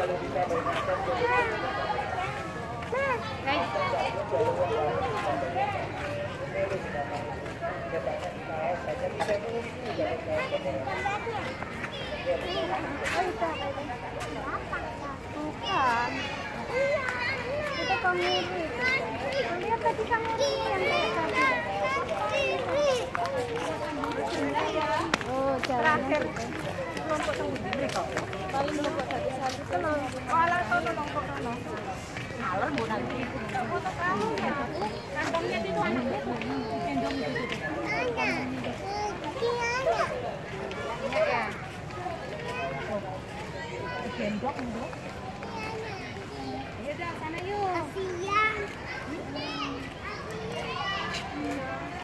Bukan. Itu kemiri. Lihat tadi kemiri yang oh, terakhir. Kelompok tunggu kok. Paling kelompok satu-satu kalau ala tahu kelompok ono. Alon bu nanti. Foto kamu ya. Kantongnya itu anaknya tuh. Gendong itu. Ya. Gendong itu.